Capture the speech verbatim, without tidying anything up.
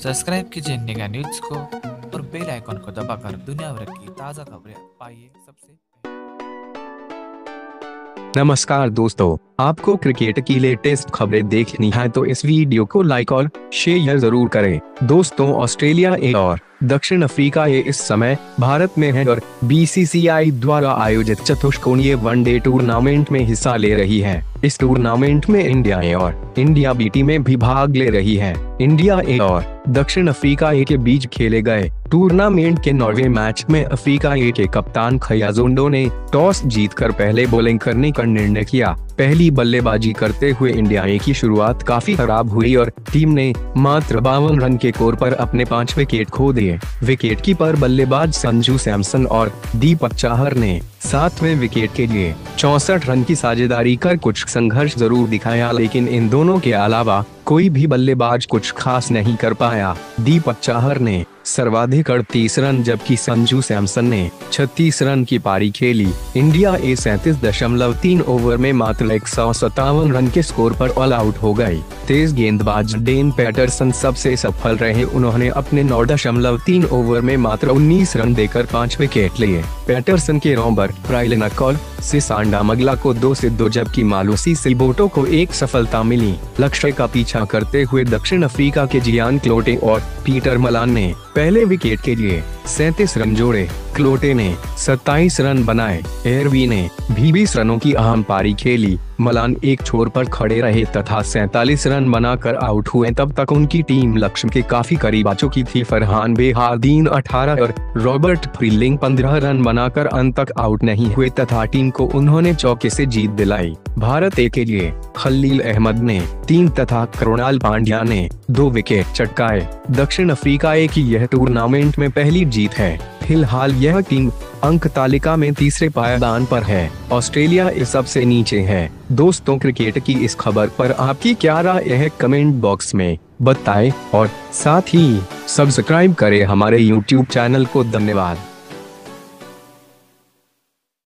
Subscribe कीजिए नेगा news को और बेल आइकन को दबाकर दुनिया भर की ताज़ा खबरें पाइए सबसे। नमस्कार दोस्तों, आपको क्रिकेट की लेटेस्ट खबरें देखनी है तो इस वीडियो को लाइक और शेयर जरूर करें। दोस्तों, ऑस्ट्रेलिया ए और दक्षिण अफ्रीका ए इस समय भारत में है और बीसीसीआई द्वारा आयोजित चतुष्कोणीय वनडे टूर्नामेंट में हिस्सा ले रही है। इस टूर्नामेंट में इंडिया ए और इंडिया बी टीमें भी भाग ले रही है। इंडिया ए और दक्षिण अफ्रीका ए के बीच खेले गए टूर्नामेंट के नॉर्वे मैच में अफ्रीका ए के कप्तान खयाजुंडो ने टॉस जीतकर पहले बॉलिंग करने का निर्णय किया। पहली बल्लेबाजी करते हुए इंडिया ए की शुरुआत काफी खराब हुई और टीम ने मात्र बावन रन के स्कोर पर अपने पांच विकेट खो दिए। विकेट कीपर बल्लेबाज संजू सैमसन और दीपक चाहर ने सातवें विकेट के लिए चौसठ रन की साझेदारी कर कुछ संघर्ष जरूर दिखाया, लेकिन इन दोनों के अलावा कोई भी बल्लेबाज कुछ खास नहीं कर पाया। दीपक चाहर ने सर्वाधिक अड़तीस रन जबकि संजू सैमसन ने छत्तीस रन की पारी खेली। इंडिया ए सैंतीस दशमलव तीन ओवर में मात्र एक सौ सत्तावन रन के स्कोर पर ऑल आउट हो गई। तेज गेंदबाज डेन पैटरसन सबसे सफल रहे। उन्होंने अपने नौ दशमलव तीन ओवर में मात्र उन्नीस रन देकर पाँच विकेट लिए। पैटरसन के रॉबर्ट फ्राइलिंक से सांडा मगला को दो से दो जबकि मालूसी सिल्बोटो को एक सफलता मिली। लक्ष्य का पीछा करते हुए दक्षिण अफ्रीका के जियान क्लोटे और पीटर मलान ने पहले विकेट के लिए सैंतीस रन जोड़े। क्लोटे ने सत्ताईस रन बनाए। एयरवी ने भी बीस रनों की अहम पारी खेली। मलान एक छोर पर खड़े रहे तथा सैंतालीस रन बनाकर आउट हुए। तब तक उनकी टीम लक्ष्य के काफी करीब आ चुकी थी। फरहान बेहारदीन अठारह और रॉबर्ट फ्रीलिंक पंद्रह रन बनाकर अंत तक आउट नहीं हुए तथा टीम को उन्होंने चौके से जीत दिलाई। भारत ए के लिए खलील अहमद ने तीन तथा कृणाल पांड्या ने दो विकेट चटकाए। दक्षिण अफ्रीका ए की यह टूर्नामेंट में पहली जीत है। फिलहाल यह टीम अंक तालिका में तीसरे पायदान पर है। ऑस्ट्रेलिया इस सबसे नीचे है। दोस्तों, क्रिकेट की इस खबर पर आपकी क्या राय है कमेंट बॉक्स में बताएं और साथ ही सब्सक्राइब करें हमारे यूट्यूब चैनल को। धन्यवाद।